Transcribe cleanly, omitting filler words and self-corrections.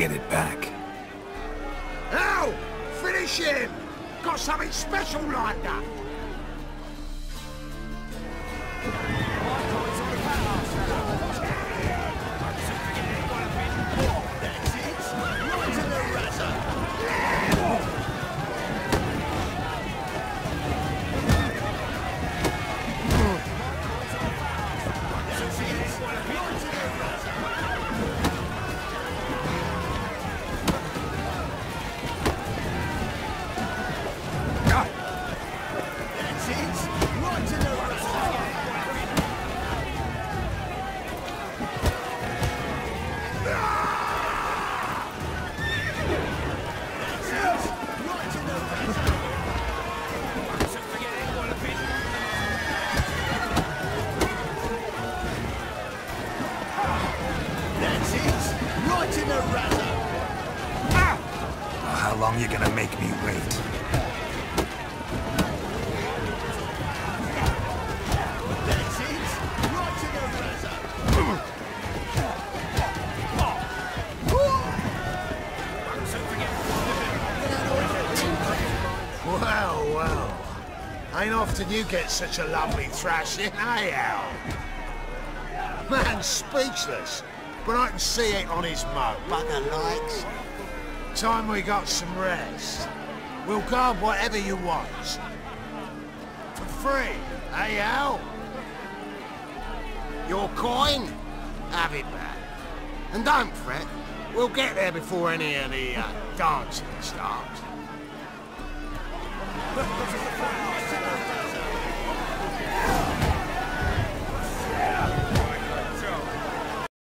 get it back. Al! Finish him! Got something special lined up! How long you gonna make me wait? Well, well. Ain't often you get such a lovely thrashing, eh, Al? Man's speechless, but I can see it on his mug. Bugger likes. Time we got some rest. We'll guard whatever you want. For free, eh, Al? Your coin? Have it back. And don't fret, we'll get there before any of the dancing starts.